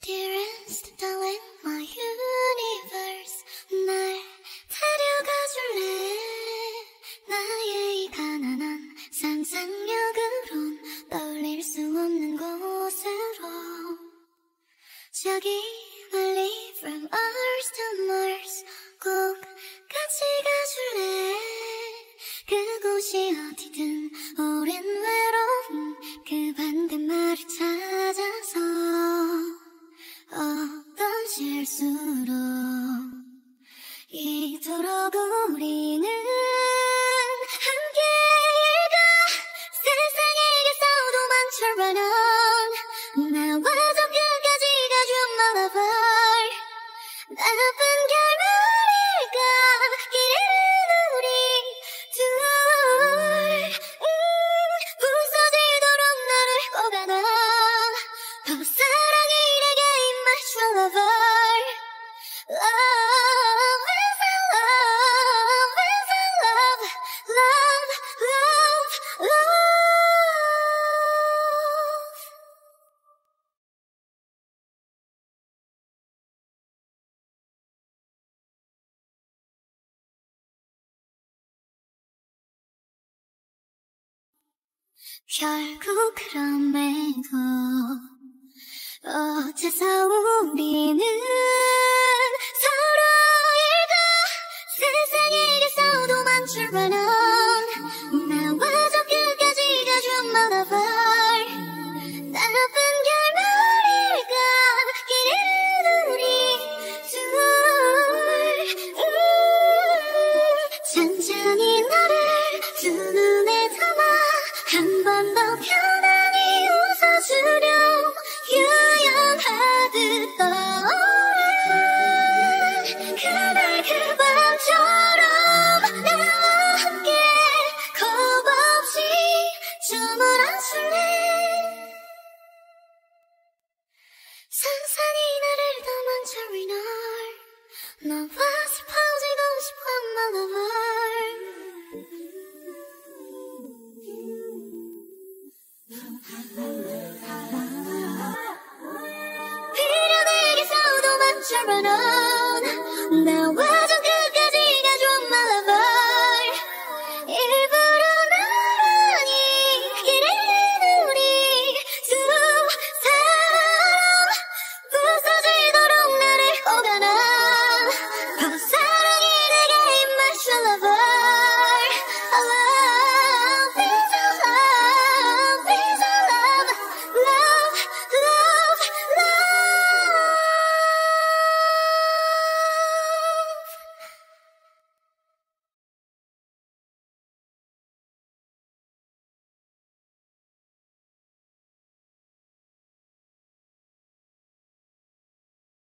Dearest darling, my universe 날 데려가줄래 나의 이 가난한 상상력으론 떠올릴 수 없는 곳으로 저기 멀리 from Earth to Mars 꼭 같이 가줄래 그곳이 어디든 오랜 외로움 그 반대말을 찾아서 어떤 실수로 이토록 우리는 함께 일가 세상에게서 도망쳐 run on 나와 더 끝까지 가준 lullaby 나쁜 결말일까 이래는 우리 둘 부서지도록 나를 꼬가나 더 사랑이 내게 입맞춰 lullaby Love is a love is a love love love love 결국 그럼에도 어째서 우리는 서로일까 세상에게서 도망쳐 run on 나와 더 끝까지 가준 lullaby 나쁜 결말일까 이래는 우리 둘 천천히 너를 두 눈에 담아 한 번 더 편안히 웃어주렴 유연하듯 떠오른 그날 그 밤처럼 나와 함께 겁 없이 춤을 안출래 산산이 나를 도망쳐 이날 너와 슬퍼지고 싶어 lullaby 비련에게서 도망쳐 run on